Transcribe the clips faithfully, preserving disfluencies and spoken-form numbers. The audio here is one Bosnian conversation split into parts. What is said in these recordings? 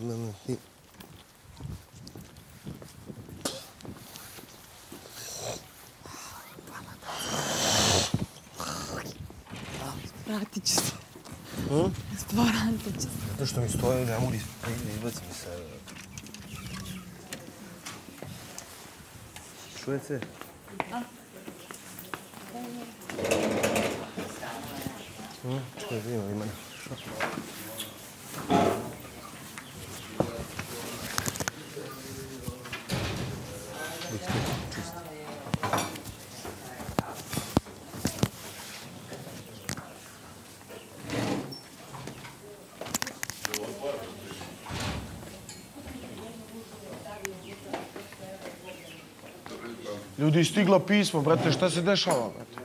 ne, ne, ti. Vratit ću se. Vratit ću se. Zato što mi stoje, ne mogu izbaci mi se. Čuje se? Čekaj, vidimo, ima nešto. Čisto. Ljudi, stiglo pismo, brate, šta se dešava, brate?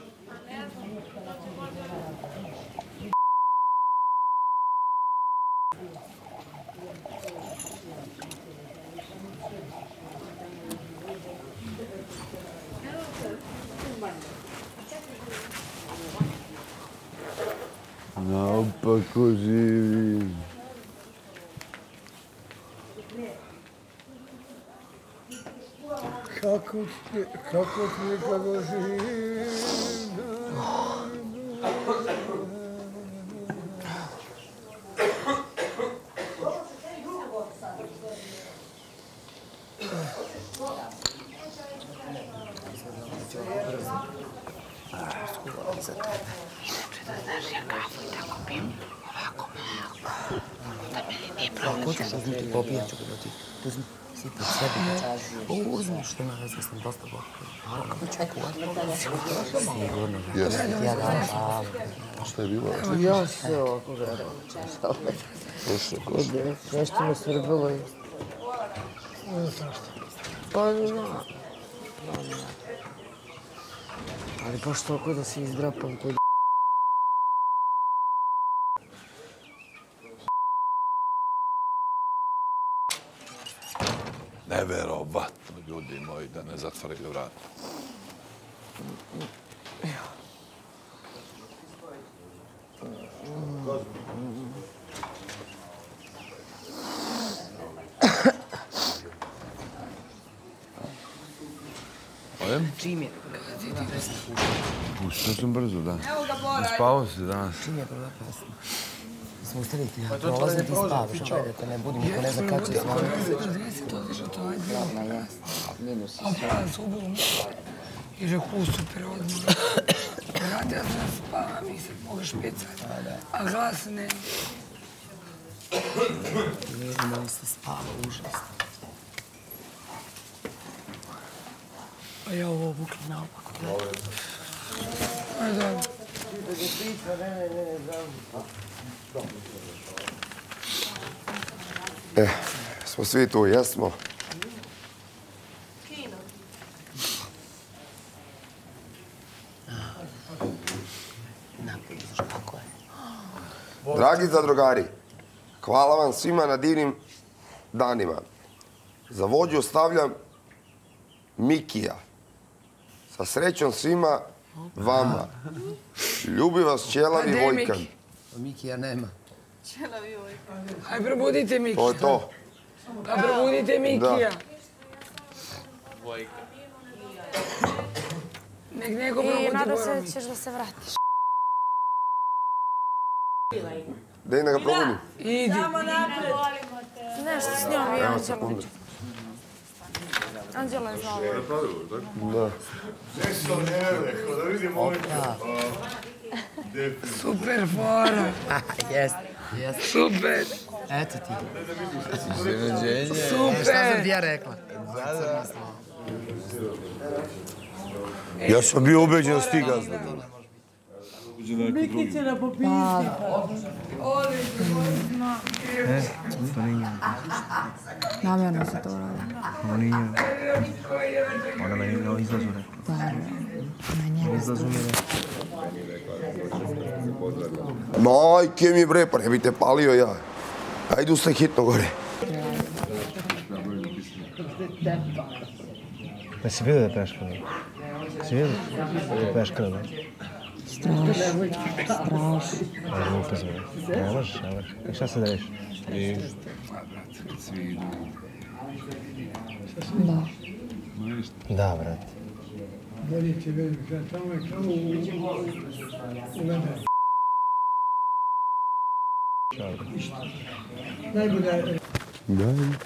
Naopako živim. Kako ti, kako ti, kako živim. Ako ćeš uzmiti popijat ću ga ti. Uzmi, sipat sebi. Uzmi što ima veze, sam dosta popio. Kako ću kuvat? Sigurno. Ja da, a... Šta je bilo? Ja se ovako gledam. Slušaj, slušaj. Nešto me svrbilo i... Pa znam. Ali baš toliko da se izdrapam kod... Neverovatno, ljudi moji, da ne zatvaraju vrat. Ojem? Čim je? Pustio sam brzo, da. Spavao si danas. Čim je prva pesma? Smo ustali ti, ja prolazim ti spavaš, čekaj da te ne budim, niko ne zna kad će zvoniti. deset otišao, to je bilo. A pravac ubilo mi. I reku, super, odmah. Radi, ja sam spavam i sad mogu špicati. A glas ne. Vidim da mi se spava, užasno. A ja ovo obukli naopako. Ajde, ajde. E, smo svi tu, jesmo? Dragi zadrugari, hvala vam svima na divnim danima. Za vođu ostavljam Mikija. Sa srećom svima vama. Ljubi vas Ćelavi Vojkan. Mikija nema. Ćelavi Vojkan. Hajde, probudite Mikija. To je to. Pa probudite Mikija. Vojka. Nek neko probudi Bora. I nadam se da ćeš da se vratiš. Dej da ga probudim. Idi. Nešto s njom i Anđelom. Anđela je znala. Da. Super fora. Jest, jest. Super. Eto ti. Super. Šta sam ti ja rekla? Ja sam bio ubeđen da si ti gazda. Miki će da popisti. Oli, zna. E, to nije. Namjerno se to radi. Ovo nije. Ona meni na izlazu rekla. Da, na njega. Izlazu mi je rekla. Majke mi bre, pa ne bi te palio ja. Ajde ustaj hitno gore. Pa si vidio da je peškala? Si vidio da je peškala? Strašno. Strašno. Glupo zove. Ne možeš, ne možeš. I šta se da reši? Da. Da, brate. Bolje ti velika, tamo je kao u Uvede. Najbolje. Da.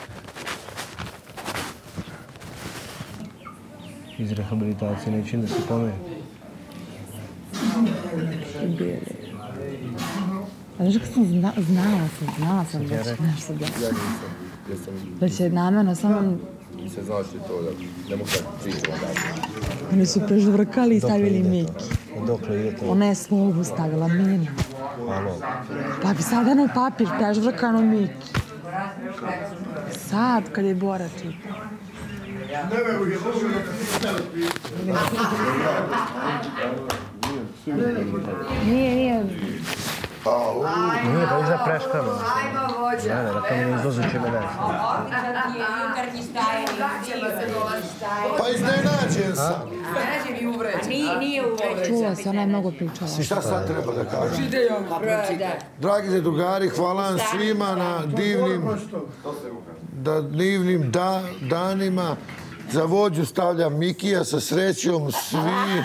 Iz rehabilitacije nećem da se pomeri. Bijeli. A znaš kako sam zna, znala sam, znala sam da će nešto da... Da će namjerno samo... Se znaš li to da ne mogu da čini onda? Oni su prežvrkali i stavili Miki. Dokle ide to? Ona je slobu stavila meni. Alo. Pa bi sada na papir prežvrkano Miki. Sad, kad je Bora čita. Nije, nije. Nije, pa iza preškama. Ne, ne, da to mi ne izlazu čime ne. Pa iznenađen sam. Čula se, ona je mnogo pričala. I šta sad treba da kažem? Ide i ovo. Dragi drugari, hvala vam svima na divnim, da, divnim da, danima. Za vođu stavljam Mikija sa srećom svi,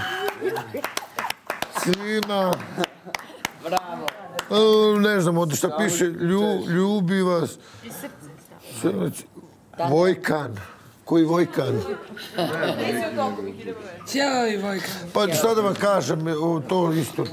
svima. Bravo. E, ne znam, od šta piše, lju, ljubi vas. Vojkan. Koji Vojkan? Ćao i Vojkan. Pa šta da vam kažem, to isto.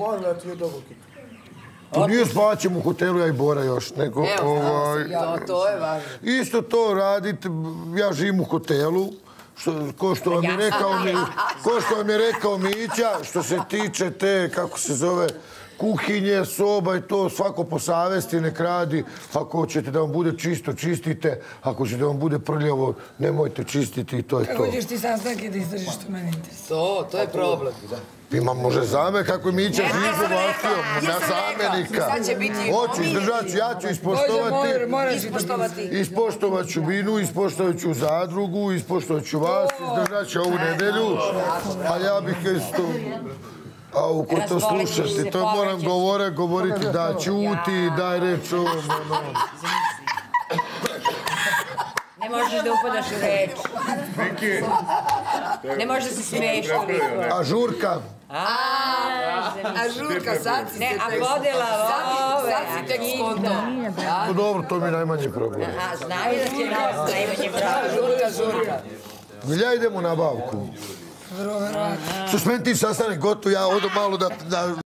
To nije spaćem u hotelu, ja i Bora još, nego... Ovaj, to je važno. isto to radite, ja živim u hotelu, što, ko što vam je rekao mi, ko što vam je rekao Mića, što se tiče te, kako se zove, kuhinje, soba i to, svako po savesti nek radi. Ako ćete da vam bude čisto, čistite. Ako ćete da vam bude prljavo, nemojte čistiti i to je to. Kako ćeš ti sastanke da izdržiš što mene interesuje? To, to je problem. Ima može zame kako je Mića Žižo vastio, ja zamenika. Hoću, izdržat ću, ja ću ispoštovati. Ispoštovat ću Binu, ispoštovat ću zadrugu, ispoštovat ću vas, izdržat ću ovu nedelju. A ja bih isto... A uko to slušati, to moram govore, govoriti da ćuti, daj reč ovom, ono. Ne možeš da upadaš u reč. Ne možeš da se smeješ toliko. A žurka? A žurka, sad si se Ne, a podela ove, sad si tek skonto. No dobro, to mi je najmanji problem. A znaju da ti je najmanje pravo. Žurka, žurka. Ja idem u nabavku. Vrlo, vrlo. Što s meni ti sastanek gotov, ja odo malo da...